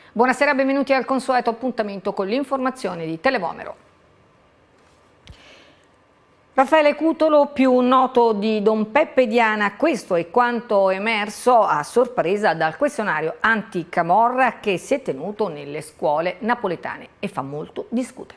Buonasera, benvenuti al consueto appuntamento con l'informazione di Televomero. Raffaele Cutolo, più noto di Don Peppe Diana, questo è quanto emerso a sorpresa dal questionario anticamorra che si è tenuto nelle scuole napoletane e fa molto discutere.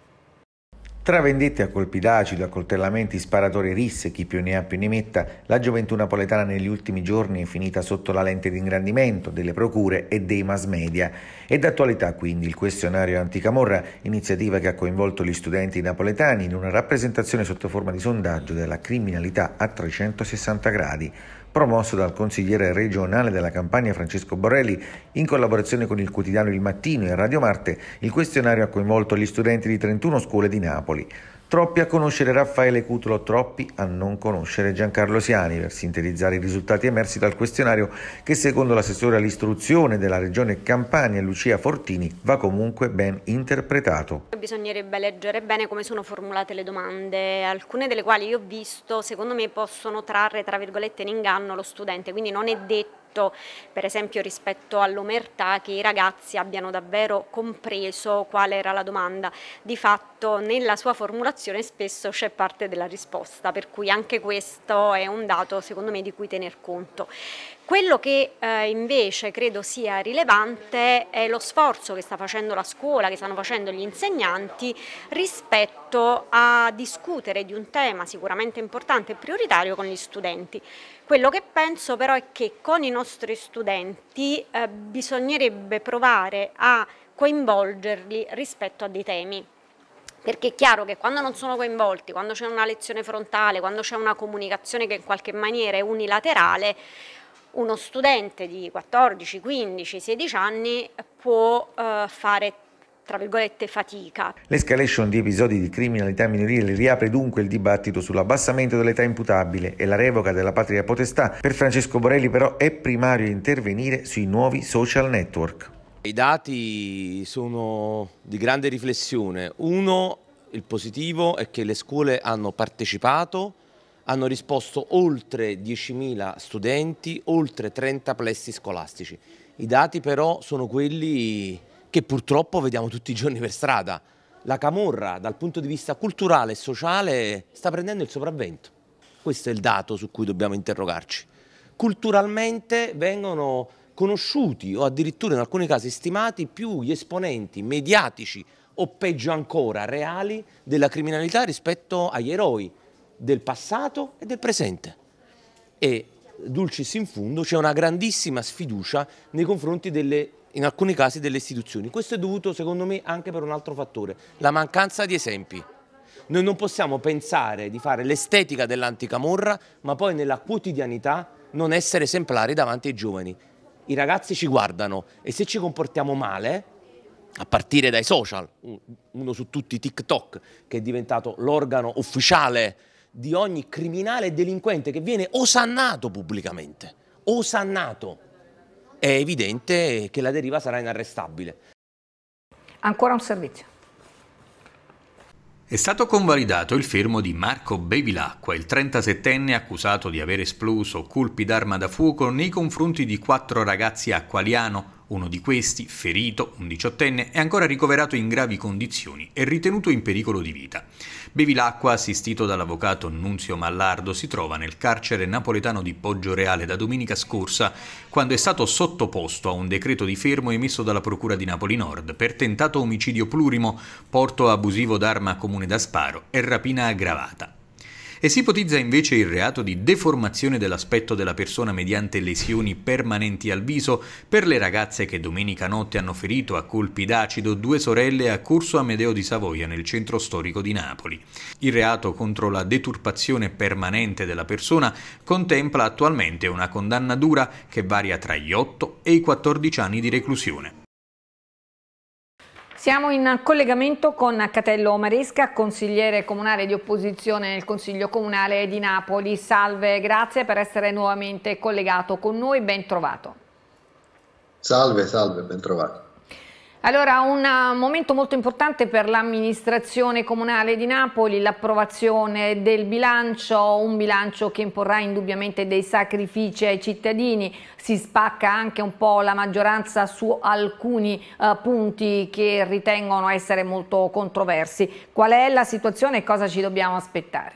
Tra vendette a colpi d'acido, accoltellamenti, sparatori risse, chi più ne ha più ne metta, la gioventù napoletana negli ultimi giorni è finita sotto la lente di ingrandimento delle procure e dei mass media. È d'attualità quindi il questionario anticamorra, iniziativa che ha coinvolto gli studenti napoletani in una rappresentazione sotto forma di sondaggio della criminalità a 360 gradi. Promosso dal consigliere regionale della Campania Francesco Borrelli, in collaborazione con il quotidiano Il Mattino e Radio Marte, il questionario ha coinvolto gli studenti di 31 scuole di Napoli. Troppi a conoscere Raffaele Cutolo, troppi a non conoscere Giancarlo Siani, per sintetizzare i risultati emersi dal questionario che, secondo l'assessore all'istruzione della regione Campania Lucia Fortini, va comunque ben interpretato. Bisognerebbe leggere bene come sono formulate le domande, alcune delle quali io ho visto, secondo me possono trarre tra virgolette in inganno lo studente, quindi non è detto per esempio rispetto all'omertà che i ragazzi abbiano davvero compreso qual era la domanda. Di fatto nella sua formulazione spesso c'è parte della risposta, per cui anche questo è un dato secondo me di cui tener conto. Quello che invece credo sia rilevante è lo sforzo che sta facendo la scuola, che stanno facendo gli insegnanti rispetto a discutere di un tema sicuramente importante e prioritario con gli studenti. Quello che penso però è che con i nostri studenti bisognerebbe provare a coinvolgerli rispetto a dei temi. Perché è chiaro che quando non sono coinvolti, quando c'è una lezione frontale, quando c'è una comunicazione che in qualche maniera è unilaterale, uno studente di 14, 15, 16 anni può fare tra virgolette fatica. L'escalation di episodi di criminalità minorile riapre dunque il dibattito sull'abbassamento dell'età imputabile e la revoca della patria potestà. Per Francesco Borrelli però è primario intervenire sui nuovi social network. I dati sono di grande riflessione. Uno, il positivo è che le scuole hanno partecipato, hanno risposto oltre 10.000 studenti, oltre 30 plessi scolastici. I dati però sono quelli che purtroppo vediamo tutti i giorni per strada. La camorra dal punto di vista culturale e sociale sta prendendo il sopravvento. Questo è il dato su cui dobbiamo interrogarci. Culturalmente vengono conosciuti o addirittura in alcuni casi stimati più gli esponenti mediatici o peggio ancora reali della criminalità rispetto agli eroi del passato e del presente. E dulcis in fundo c'è una grandissima sfiducia nei confronti in alcuni casi delle istituzioni. Questo è dovuto secondo me anche per un altro fattore, la mancanza di esempi. Noi non possiamo pensare di fare l'estetica dell'anticamorra ma poi nella quotidianità non essere esemplari davanti ai giovani. I ragazzi ci guardano e se ci comportiamo male, a partire dai social, uno su tutti TikTok, che è diventato l'organo ufficiale di ogni criminale e delinquente che viene osannato pubblicamente, osannato, è evidente che la deriva sarà inarrestabile. Ancora un servizio. È stato convalidato il fermo di Marco Bevilacqua, il 37enne accusato di aver esploso colpi d'arma da fuoco nei confronti di 4 ragazzi a Qualiano. Uno di questi, ferito, un 18enne, è ancora ricoverato in gravi condizioni e ritenuto in pericolo di vita. Bevilacqua, assistito dall'avvocato Nunzio Mallardo, si trova nel carcere napoletano di Poggioreale da domenica scorsa, quando è stato sottoposto a un decreto di fermo emesso dalla Procura di Napoli Nord per tentato omicidio plurimo, porto abusivo d'arma a comune da sparo e rapina aggravata. E si ipotizza invece il reato di deformazione dell'aspetto della persona mediante lesioni permanenti al viso per le ragazze che domenica notte hanno ferito a colpi d'acido 2 sorelle a Corso Amedeo di Savoia nel centro storico di Napoli. Il reato contro la deturpazione permanente della persona contempla attualmente una condanna dura che varia tra gli 8 e i 14 anni di reclusione. Siamo in collegamento con Catello Maresca, consigliere comunale di opposizione nel Consiglio Comunale di Napoli. Salve, grazie per essere nuovamente collegato con noi, ben trovato. Salve, salve, ben trovato. Allora, un momento molto importante per l'amministrazione comunale di Napoli, l'approvazione del bilancio, un bilancio che imporrà indubbiamente dei sacrifici ai cittadini, si spacca anche un po' la maggioranza su alcuni punti che ritengono essere molto controversi. Qual è la situazione e cosa ci dobbiamo aspettare?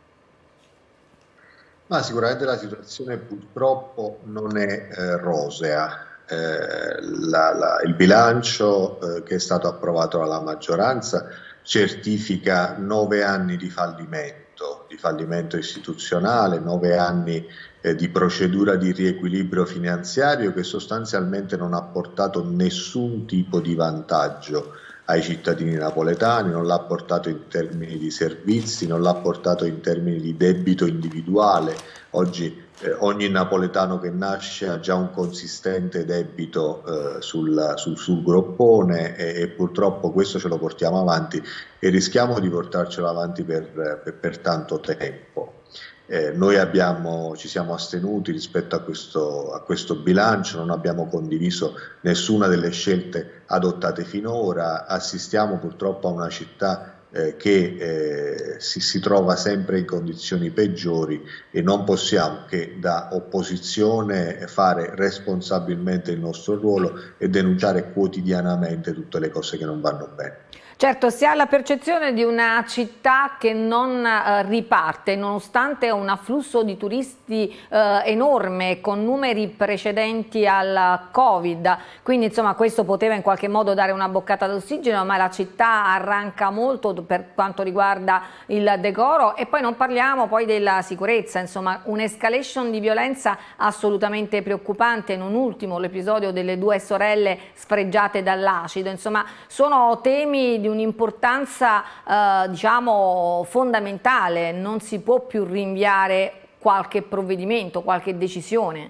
Ma sicuramente la situazione purtroppo non è rosea. Il bilancio che è stato approvato dalla maggioranza certifica 9 anni di fallimento istituzionale, 9 anni di procedura di riequilibrio finanziario che sostanzialmente non ha portato nessun tipo di vantaggio ai cittadini napoletani, non l'ha portato in termini di servizi, non l'ha portato in termini di debito individuale. Oggi ogni napoletano che nasce ha già un consistente debito sul groppone e purtroppo questo ce lo portiamo avanti e rischiamo di portarcelo avanti per tanto tempo. Noi ci siamo astenuti rispetto a questo bilancio, non abbiamo condiviso nessuna delle scelte adottate finora, assistiamo purtroppo a una città che si trova sempre in condizioni peggiori e non possiamo che da opposizione fare responsabilmente il nostro ruolo e denunciare quotidianamente tutte le cose che non vanno bene. Certo, si ha la percezione di una città che non riparte, nonostante un afflusso di turisti enorme, con numeri precedenti al Covid, quindi insomma questo poteva in qualche modo dare una boccata d'ossigeno, ma la città arranca molto per quanto riguarda il decoro e poi non parliamo poi della sicurezza, insomma un'escalation di violenza assolutamente preoccupante, non ultimo l'episodio delle 2 sorelle sfregiate dall'acido, insomma sono temi di un'importanza diciamo fondamentale, non si può più rinviare qualche provvedimento, qualche decisione.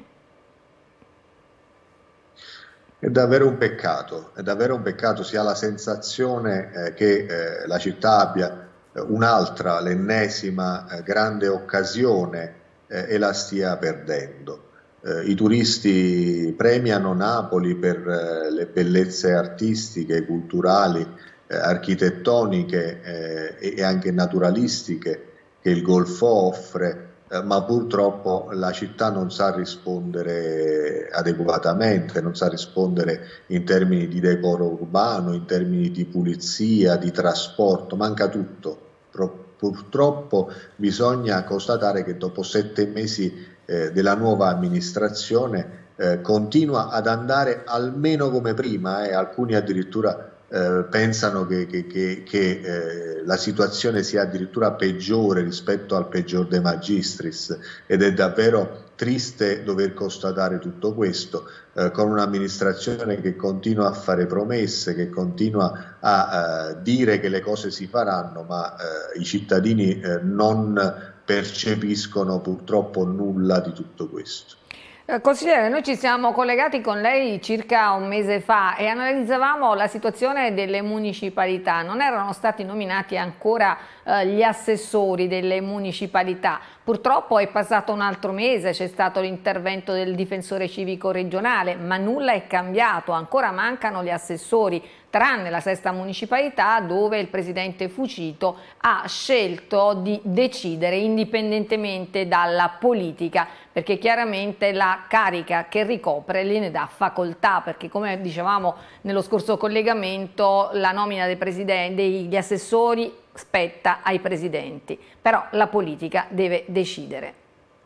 È davvero un peccato, si ha la sensazione che la città abbia un'altra, l'ennesima grande occasione e la stia perdendo. I turisti premiano Napoli per le bellezze artistiche, culturali, architettoniche e anche naturalistiche che il Golfo offre, ma purtroppo la città non sa rispondere adeguatamente, non sa rispondere in termini di decoro urbano, in termini di pulizia, di trasporto, manca tutto. Purtroppo bisogna constatare che dopo 7 mesi della nuova amministrazione continua ad andare almeno come prima, alcuni addirittura pensano che la situazione sia addirittura peggiore rispetto al peggior de magistris ed è davvero triste dover constatare tutto questo con un'amministrazione che continua a fare promesse, che continua a dire che le cose si faranno, ma i cittadini non percepiscono purtroppo nulla di tutto questo. Consigliere, noi ci siamo collegati con lei circa un mese fa e analizzavamo la situazione delle municipalità. Non erano stati nominati ancora gli assessori delle municipalità. Purtroppo è passato un altro mese, c'è stato l'intervento del difensore civico regionale, ma nulla è cambiato, ancora mancano gli assessori, tranne la 6ª municipalità dove il presidente Fucito ha scelto di decidere indipendentemente dalla politica, perché chiaramente la carica che ricopre gliene dà facoltà, perché come dicevamo nello scorso collegamento la nomina degli assessori spetta ai presidenti, però la politica deve decidere.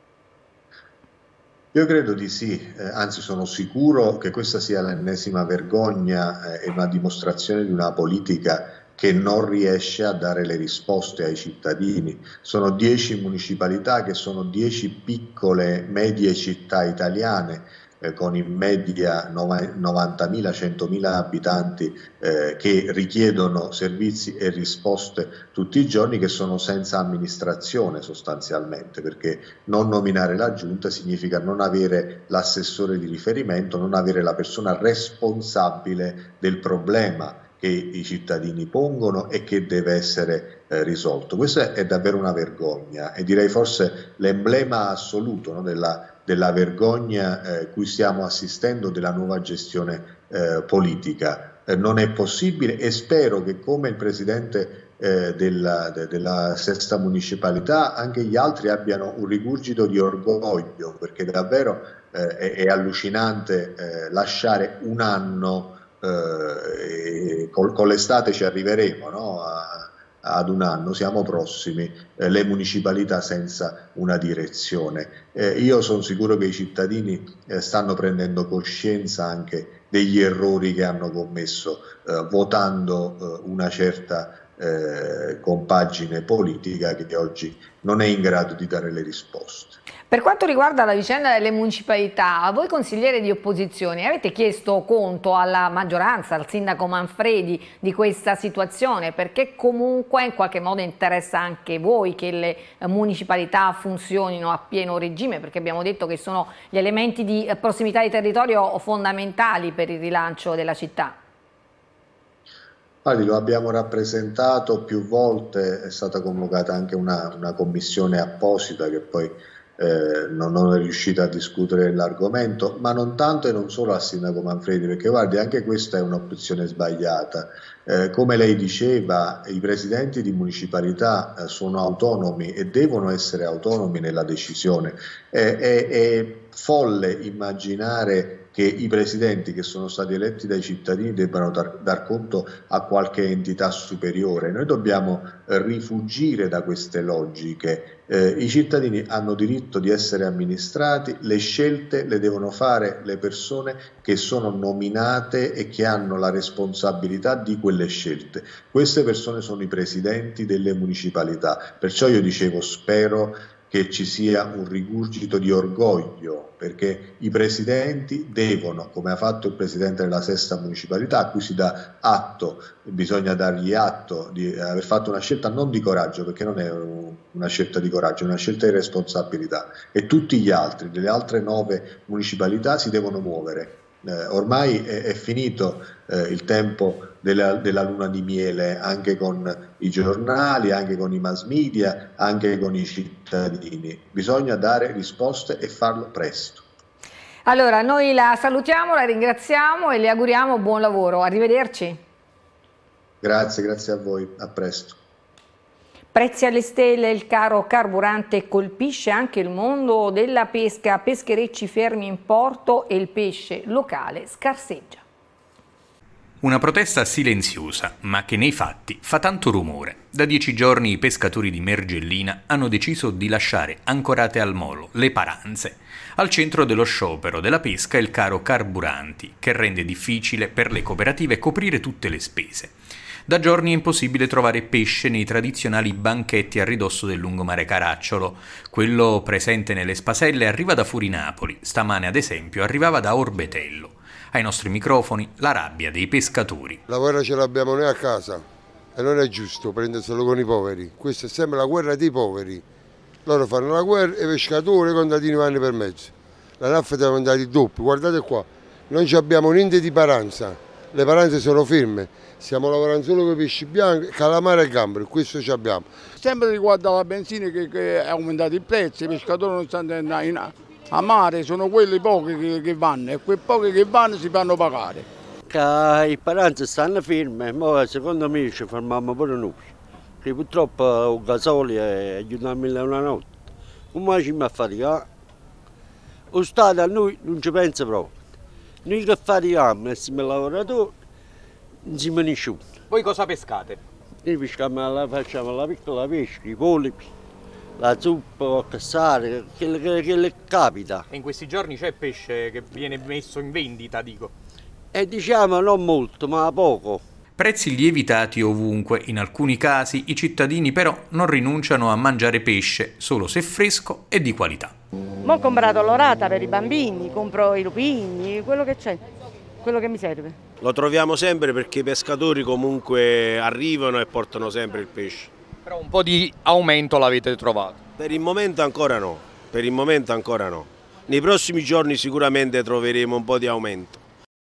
Io credo di sì, anzi sono sicuro che questa sia l'ennesima vergogna e una dimostrazione di una politica che non riesce a dare le risposte ai cittadini. Sono 10 municipalità che sono 10 piccole, medie città italiane con in media 90.000, 100.000 abitanti che richiedono servizi e risposte tutti i giorni, che sono senza amministrazione sostanzialmente, perché non nominare la giunta significa non avere l'assessore di riferimento, non avere la persona responsabile del problema che i cittadini pongono e che deve essere risolto. Questa è davvero una vergogna e direi forse l'emblema assoluto, no, della vergogna cui stiamo assistendo della nuova gestione politica. non è possibile, e spero che, come il Presidente della sesta municipalità, anche gli altri abbiano un rigurgito di orgoglio, perché davvero è allucinante lasciare un anno, con l'estate ci arriveremo, no? Ad un anno, siamo prossimi, le municipalità senza una direzione. Io sono sicuro che i cittadini stanno prendendo coscienza anche degli errori che hanno commesso votando una certa compagine politica che oggi non è in grado di dare le risposte. Per quanto riguarda la vicenda delle municipalità, voi consiglieri di opposizione avete chiesto conto alla maggioranza, al sindaco Manfredi, di questa situazione, perché comunque in qualche modo interessa anche voi che le municipalità funzionino a pieno regime, perché abbiamo detto che sono gli elementi di prossimità di territorio fondamentali per il rilancio della città. Lo abbiamo rappresentato più volte, è stata convocata anche una commissione apposita che poi non è riuscita a discutere l'argomento, ma non tanto e non solo al sindaco Manfredi, perché guardi, anche questa è un'opzione sbagliata. Come lei diceva, i presidenti di municipalità sono autonomi e devono essere autonomi nella decisione. È folle immaginare che i presidenti che sono stati eletti dai cittadini debbano dar conto a qualche entità superiore. Noi dobbiamo rifugire da queste logiche. I cittadini hanno diritto di essere amministrati, le scelte le devono fare le persone che sono nominate e che hanno la responsabilità di quelle scelte. Queste persone sono i presidenti delle municipalità, perciò io dicevo, spero che ci sia un rigurgito di orgoglio, perché i presidenti devono, come ha fatto il presidente della sesta municipalità, a cui si dà atto, bisogna dargli atto di aver fatto una scelta non di coraggio, perché non è una scelta di coraggio, è una scelta di responsabilità, e tutti gli altri, delle altre 9 municipalità, si devono muovere. Ormai è finito il tempo della luna di miele, anche con i giornali, anche con i mass media, anche con i cittadini. Bisogna dare risposte e farlo presto. Allora, noi la salutiamo, la ringraziamo e le auguriamo buon lavoro. Arrivederci. Grazie a voi, a presto. Prezzi alle stelle, il caro carburante colpisce anche il mondo della pesca, pescherecci fermi in porto e il pesce locale scarseggia. Una protesta silenziosa, ma che nei fatti fa tanto rumore. Da 10 giorni i pescatori di Mergellina hanno deciso di lasciare ancorate al molo le paranze. Al centro dello sciopero della pesca è il caro carburanti, che rende difficile per le cooperative coprire tutte le spese. Da giorni è impossibile trovare pesce nei tradizionali banchetti a ridosso del lungomare Caracciolo. Quello presente nelle spaselle arriva da fuori Napoli, stamane ad esempio arrivava da Orbetello. Ai nostri microfoni la rabbia dei pescatori. La guerra ce l'abbiamo noi a casa e non è giusto prenderselo con i poveri. Questa è sempre la guerra dei poveri. Loro fanno la guerra e i pescatori e i contadini vanno per mezzo. La naffa deve andare di doppio. Guardate qua, non abbiamo niente di paranza. Le paranze sono ferme, stiamo lavorando solo con i pesci bianchi, calamari e gamberi, questo ci abbiamo. Sempre riguardo alla benzina che è aumentato il prezzo, i pescatori non stanno andando a mare, sono quelli pochi che vanno e quei pochi che vanno si fanno pagare. I paranze stanno fermi, ma secondo me ci fermiamo pure noi, che purtroppo il gasolio è di 1.000 una notte, come ci a faticare? Lo Stato a noi non ci pensa proprio. Noi che fatichiamo, siamo lavoratori, non siamo nessuno. Voi cosa pescate? Noi facciamo la piccola pesca, i polipi, la zuppa, il cassare, quello che capita. E in questi giorni c'è pesce che viene messo in vendita, dico? Diciamo non molto, ma poco. Prezzi lievitati ovunque, in alcuni casi i cittadini però non rinunciano a mangiare pesce solo se fresco e di qualità. Ho comprato l'orata per i bambini, compro i lupini, quello che c'è, quello che mi serve. Lo troviamo sempre perché i pescatori comunque arrivano e portano sempre il pesce. Però un po' di aumento l'avete trovato? Per il momento ancora no, Nei prossimi giorni sicuramente troveremo un po' di aumento.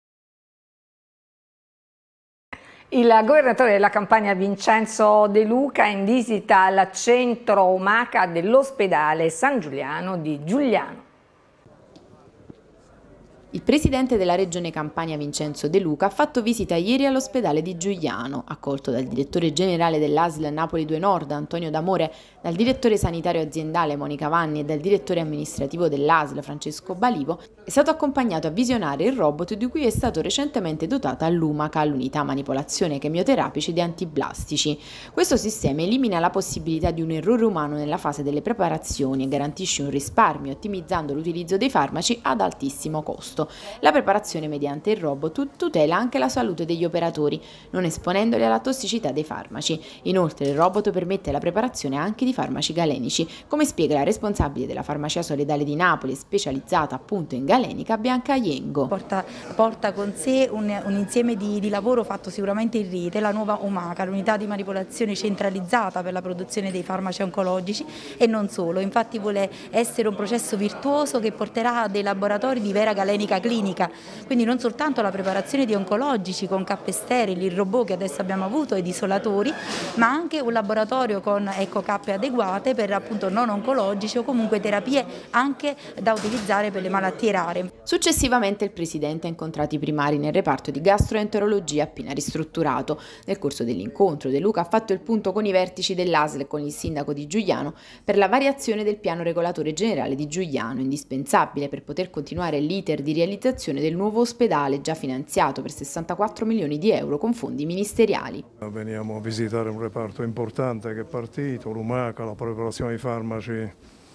Il governatore della Campania Vincenzo De Luca è in visita al centro Omaca dell'ospedale San Giuliano di Giugliano. Il presidente della Regione Campania Vincenzo De Luca ha fatto visita ieri all'ospedale di Giugliano, accolto dal direttore generale dell'ASL Napoli 2 Nord Antonio D'Amore, dal direttore sanitario aziendale Monica Vanni e dal direttore amministrativo dell'ASL Francesco Balivo. È stato accompagnato a visionare il robot di cui è stato recentemente dotata l'UMACA, l'unità manipolazione chemioterapici di antiblastici. Questo sistema elimina la possibilità di un errore umano nella fase delle preparazioni e garantisce un risparmio ottimizzando l'utilizzo dei farmaci ad altissimo costo. La preparazione mediante il robot tutela anche la salute degli operatori, non esponendoli alla tossicità dei farmaci. Inoltre il robot permette la preparazione anche di farmaci galenici, come spiega la responsabile della farmacia solidale di Napoli, specializzata appunto in galenica, Bianca Iengo. Porta con sé un insieme di lavoro fatto sicuramente in rete, la nuova UMACA, l'unità di manipolazione centralizzata per la produzione dei farmaci oncologici, e non solo, infatti vuole essere un processo virtuoso che porterà a dei laboratori di vera galenica clinica, quindi non soltanto la preparazione di oncologici con cappe sterili, il robot che adesso abbiamo avuto ed isolatori, ma anche un laboratorio con cappe adeguate per appunto non oncologici o comunque terapie anche da utilizzare per le malattie rare. Successivamente il presidente ha incontrato i primari nel reparto di gastroenterologia appena ristrutturato. Nel corso dell'incontro De Luca ha fatto il punto con i vertici dell'ASL e con il sindaco di Giugliano per la variazione del piano regolatore generale di Giugliano, indispensabile per poter continuare l'iter di realizzazione del nuovo ospedale già finanziato per 64 milioni di euro con fondi ministeriali. Veniamo a visitare un reparto importante che è partito, l'UMACA, la preparazione di farmaci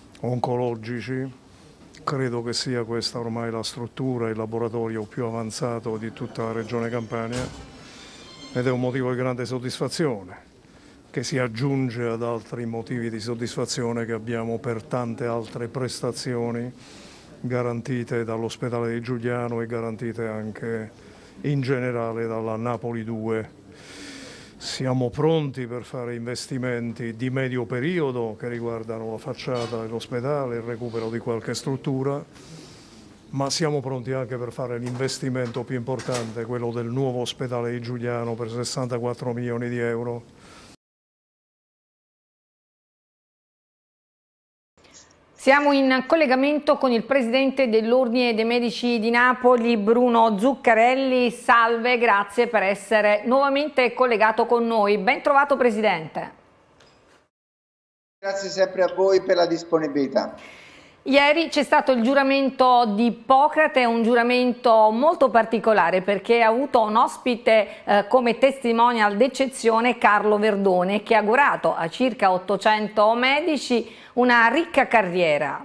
oncologici. Credo che sia questa ormai la struttura, il laboratorio più avanzato di tutta la regione Campania, ed è un motivo di grande soddisfazione che si aggiunge ad altri motivi di soddisfazione che abbiamo per tante altre prestazioni garantite dall'ospedale di Giugliano e garantite anche in generale dalla Napoli 2. Siamo pronti per fare investimenti di medio periodo che riguardano la facciata dell'ospedale, il recupero di qualche struttura, ma siamo pronti anche per fare l'investimento più importante, quello del nuovo ospedale di Giugliano per 64 milioni di euro. Siamo in collegamento con il presidente dell'Ordine dei Medici di Napoli, Bruno Zuccarelli. Salve, grazie per essere nuovamente collegato con noi. Ben trovato, presidente. Grazie sempre a voi per la disponibilità. Ieri c'è stato il giuramento di Ippocrate, un giuramento molto particolare perché ha avuto un ospite come testimonial d'eccezione, Carlo Verdone, che ha augurato a circa 800 medici una ricca carriera.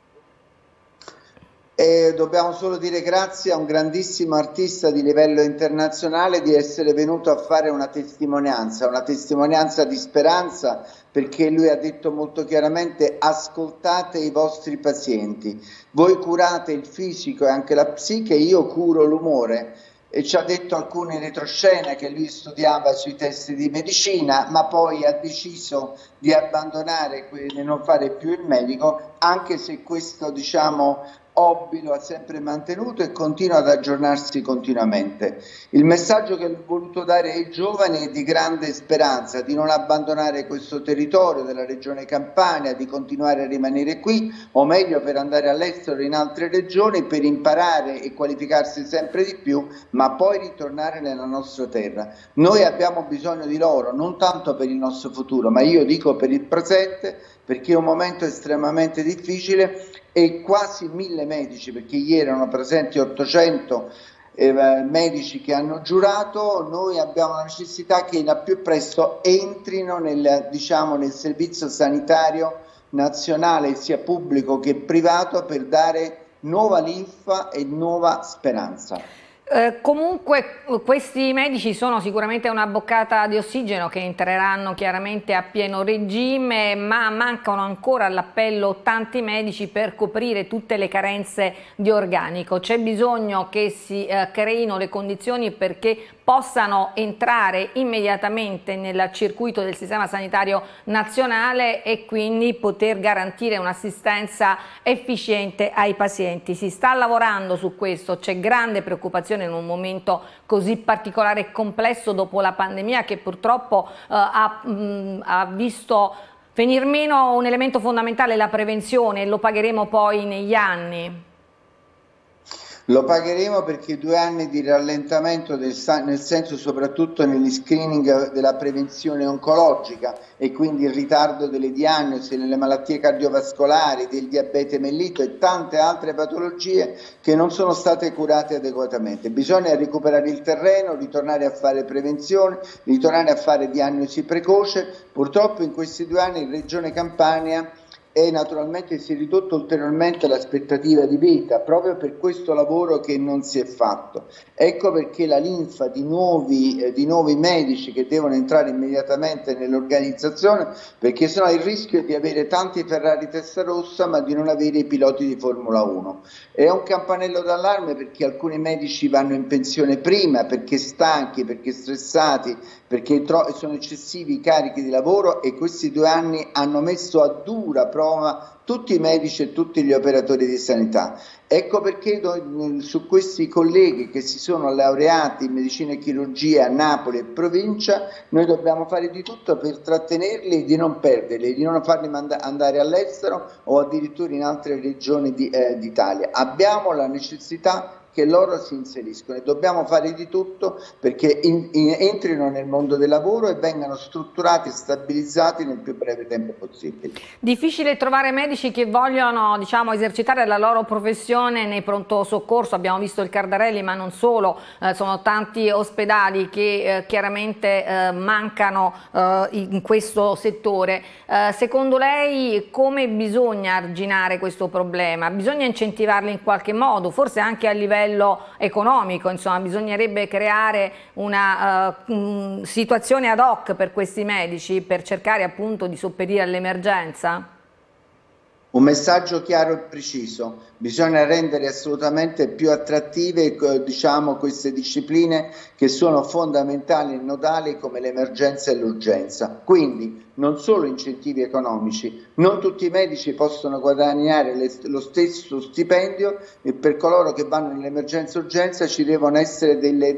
E dobbiamo solo dire grazie a un grandissimo artista di livello internazionale di essere venuto a fare una testimonianza di speranza, perché lui ha detto molto chiaramente: ascoltate i vostri pazienti, voi curate il fisico e anche la psiche, io curo l'umore. E ci ha detto alcune retroscene che lui studiava sui test di medicina, ma poi ha deciso di abbandonare, di non fare più il medico, anche se questo, diciamo, hobby lo ha sempre mantenuto e continua ad aggiornarsi continuamente. Il messaggio che ho voluto dare ai giovani è di grande speranza, di non abbandonare questo territorio della regione Campania, di continuare a rimanere qui, o meglio per andare all'estero in altre regioni per imparare e qualificarsi sempre di più, ma poi ritornare nella nostra terra. Noi abbiamo bisogno di loro, non tanto per il nostro futuro, ma io dico per il presente, perché è un momento estremamente difficile e quasi 1000 medici, perché ieri erano presenti 800 medici che hanno giurato. Noi abbiamo la necessità che al più presto entrino nel servizio sanitario nazionale, sia pubblico che privato, per dare nuova linfa e nuova speranza. Comunque questi medici sono sicuramente una boccata di ossigeno che entreranno chiaramente a pieno regime, ma mancano ancora all'appello tanti medici per coprire tutte le carenze di organico. C'è bisogno che si creino le condizioni perché possano entrare immediatamente nel circuito del sistema sanitario nazionale e quindi poter garantire un'assistenza efficiente ai pazienti. Si sta lavorando su questo, c'è grande preoccupazione in un momento così particolare e complesso dopo la pandemia, che purtroppo ha visto venir meno un elemento fondamentale, la prevenzione, e lo pagheremo poi negli anni. Lo pagheremo perché 2 anni di rallentamento nel senso soprattutto negli screening della prevenzione oncologica e quindi il ritardo delle diagnosi nelle malattie cardiovascolari, del diabete mellito e tante altre patologie che non sono state curate adeguatamente. Bisogna recuperare il terreno, ritornare a fare prevenzione, ritornare a fare diagnosi precoce. Purtroppo in questi 2 anni in Regione Campania e naturalmente si è ridotto ulteriormente l'aspettativa di vita proprio per questo lavoro che non si è fatto. Ecco perché la linfa di nuovi medici che devono entrare immediatamente nell'organizzazione, perché sennò il rischio è di avere tanti Ferrari testa rossa ma di non avere i piloti di Formula 1. È un campanello d'allarme perché alcuni medici vanno in pensione prima, perché stanchi, perché stressati, perché sono eccessivi i carichi di lavoro e questi 2 anni hanno messo a dura prova tutti i medici e tutti gli operatori di sanità. Ecco perché su questi colleghi che si sono laureati in medicina e chirurgia a Napoli e provincia, noi dobbiamo fare di tutto per trattenerli e di non perderli, di non farli andare all'estero o addirittura in altre regioni d'Italia. Abbiamo la necessità che loro si inseriscono e dobbiamo fare di tutto perché entrino nel mondo del lavoro e vengano strutturati e stabilizzati nel più breve tempo possibile. Difficile trovare medici che vogliono, diciamo, esercitare la loro professione nei pronto soccorso. Abbiamo visto il Cardarelli, ma non solo, sono tanti ospedali che chiaramente mancano in questo settore. Secondo lei come bisogna arginare questo problema? Bisogna incentivarli in qualche modo, forse anche a livello economico, insomma, bisognerebbe creare una situazione ad hoc per questi medici per cercare appunto di sopperire all'emergenza? Un messaggio chiaro e preciso: bisogna rendere assolutamente più attrattive queste discipline che sono fondamentali e nodali come l'emergenza e l'urgenza. Quindi non solo incentivi economici, non tutti i medici possono guadagnare lo stesso stipendio e per coloro che vanno nell'emergenza e urgenza ci devono essere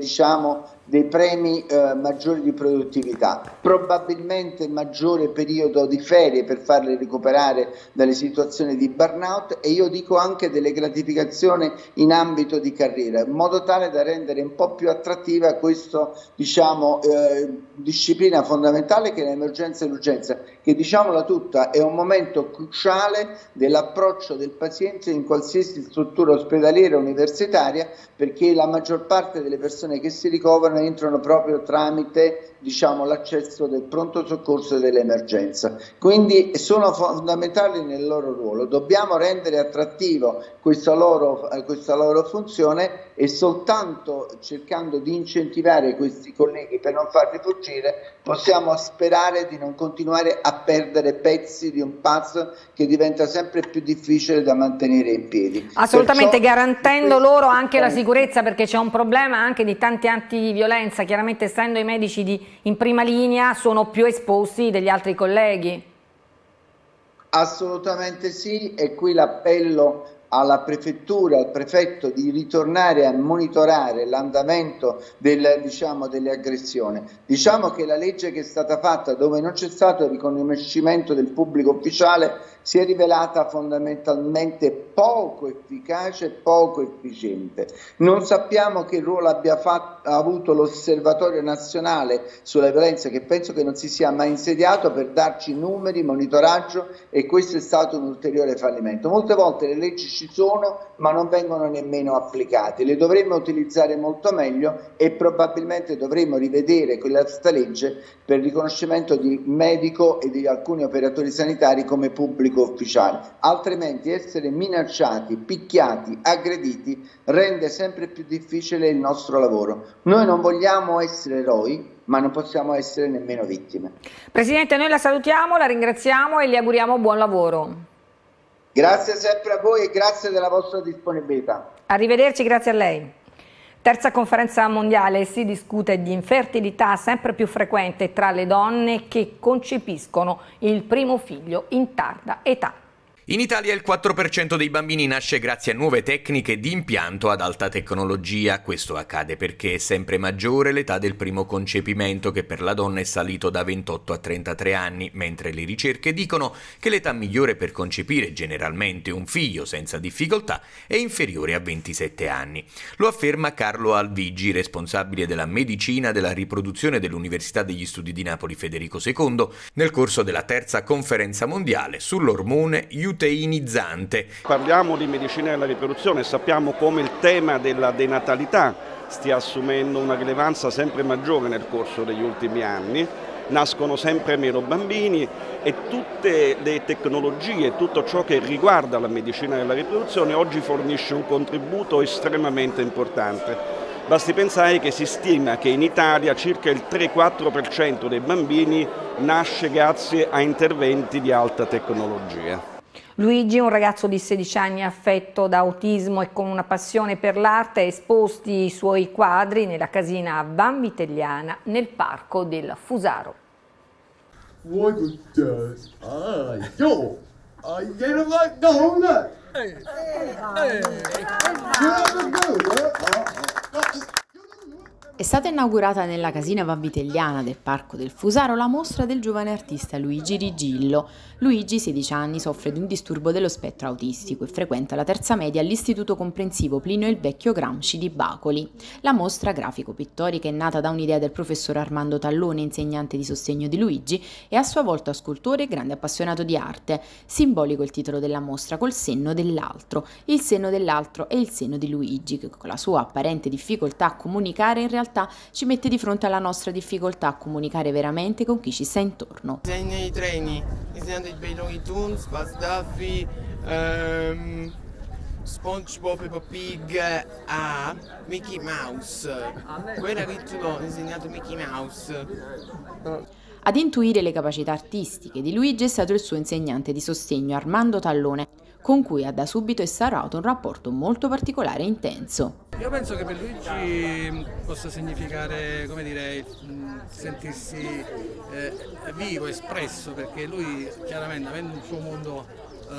dei premi maggiori di produttività, probabilmente maggiore periodo di ferie per farli recuperare dalle situazioni di burnout e io dico anche delle gratificazioni in ambito di carriera, in modo tale da rendere un po' più attrattiva questa disciplina fondamentale che è l'emergenza e l'urgenza, che diciamola tutta è un momento cruciale dell'approccio del paziente in qualsiasi struttura ospedaliera o universitaria, perché la maggior parte delle persone che si ricoverano entrano proprio tramite l'accesso del pronto soccorso e dell'emergenza, quindi sono fondamentali nel loro ruolo. Dobbiamo rendere attrattivo questa loro funzione e soltanto cercando di incentivare questi colleghi per non farli fuggire possiamo sperare di non continuare a perdere pezzi di un puzzle che diventa sempre più difficile da mantenere in piedi. Assolutamente, garantendo loro anche la sicurezza, perché c'è un problema anche di tanti atti di violenza, chiaramente essendo i medici in prima linea sono più esposti degli altri colleghi. Assolutamente sì, e qui l'appello alla prefettura, al prefetto di ritornare a monitorare l'andamento delle aggressioni. Diciamo che la legge che è stata fatta, dove non c'è stato il riconoscimento del pubblico ufficiale, si è rivelata fondamentalmente poco efficace e poco efficiente. Non sappiamo che ruolo abbia avuto l'Osservatorio Nazionale sulla Violenza, che penso che non si sia mai insediato per darci numeri, monitoraggio, e questo è stato un ulteriore fallimento. Molte volte le leggi ci sono ma non vengono nemmeno applicate, le dovremmo utilizzare molto meglio e probabilmente dovremmo rivedere questa legge per il riconoscimento di medico e di alcuni operatori sanitari come pubblico ufficiale, altrimenti essere minacciati, picchiati, aggrediti rende sempre più difficile il nostro lavoro. Noi non vogliamo essere eroi, ma non possiamo essere nemmeno vittime. Presidente, noi la salutiamo, la ringraziamo e le auguriamo buon lavoro. Grazie sempre a voi e grazie della vostra disponibilità. Arrivederci, grazie a lei. Terza conferenza mondiale, si discute di infertilità sempre più frequente tra le donne che concepiscono il primo figlio in tarda età. In Italia il 4% dei bambini nasce grazie a nuove tecniche di impianto ad alta tecnologia. Questo accade perché è sempre maggiore l'età del primo concepimento, che per la donna è salito da 28 a 33 anni, mentre le ricerche dicono che l'età migliore per concepire generalmente un figlio senza difficoltà è inferiore a 27 anni. Lo afferma Carlo Alvigi, responsabile della medicina della riproduzione dell'Università degli Studi di Napoli Federico II, nel corso della terza conferenza mondiale sull'ormone luteinizzante. Parliamo di medicina della riproduzione e sappiamo come il tema della denatalità stia assumendo una rilevanza sempre maggiore nel corso degli ultimi anni. Nascono sempre meno bambini e tutte le tecnologie, tutto ciò che riguarda la medicina della riproduzione oggi fornisce un contributo estremamente importante. Basti pensare che si stima che in Italia circa il 3-4% dei bambini nasce grazie a interventi di alta tecnologia. Luigi, un ragazzo di 16 anni affetto da autismo e con una passione per l'arte, ha esposti i suoi quadri nella casina Vanvitelliana nel parco del Fusaro. È stata inaugurata nella casina Vanvitelliana del Parco del Fusaro la mostra del giovane artista Luigi Rigillo. Luigi, 16 anni, soffre di un disturbo dello spettro autistico e frequenta la terza media all'Istituto Comprensivo Plinio il Vecchio Gramsci di Bacoli. La mostra grafico-pittorica è nata da un'idea del professor Armando Tallone, insegnante di sostegno di Luigi e a sua volta scultore e grande appassionato di arte. Simbolico il titolo della mostra, col senno dell'altro. Il senno dell'altro è il seno di Luigi, che con la sua apparente difficoltà a comunicare in realtà ci mette di fronte alla nostra difficoltà a comunicare veramente con chi ci sta intorno. Disegno i treni, disegnando i bei Looney Tunes, Buzz Duffy, SpongeBob, Peppa Pig, a Mickey Mouse. Quella che tu ho disegnato Mickey Mouse. Ad intuire le capacità artistiche di Luigi è stato il suo insegnante di sostegno Armando Tallone, con cui ha da subito instaurato un rapporto molto particolare e intenso. Io penso che per Luigi possa significare, come dire, sentirsi vivo, espresso, perché lui chiaramente, avendo un suo mondo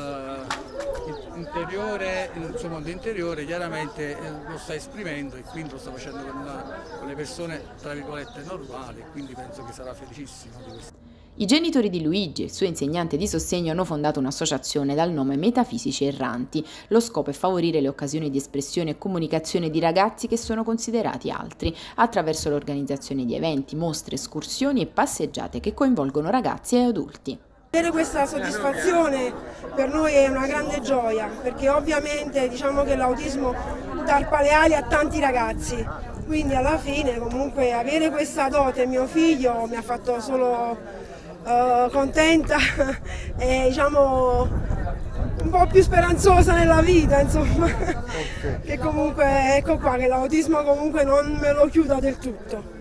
interiore, il suo mondo interiore chiaramente lo sta esprimendo e quindi lo sta facendo con le persone tra virgolette normali, quindi penso che sarà felicissimo di questo. I genitori di Luigi e il suo insegnante di sostegno hanno fondato un'associazione dal nome Metafisici Erranti. Lo scopo è favorire le occasioni di espressione e comunicazione di ragazzi che sono considerati altri, attraverso l'organizzazione di eventi, mostre, escursioni e passeggiate che coinvolgono ragazzi e adulti. Avere questa soddisfazione per noi è una grande gioia, perché ovviamente diciamo che l'autismo tarpa le ali a tanti ragazzi, quindi alla fine comunque avere questa dote mio figlio mi ha fatto solo contenta e diciamo un po' più speranzosa nella vita, insomma, che comunque ecco qua che l'autismo comunque non me lo chiuda del tutto.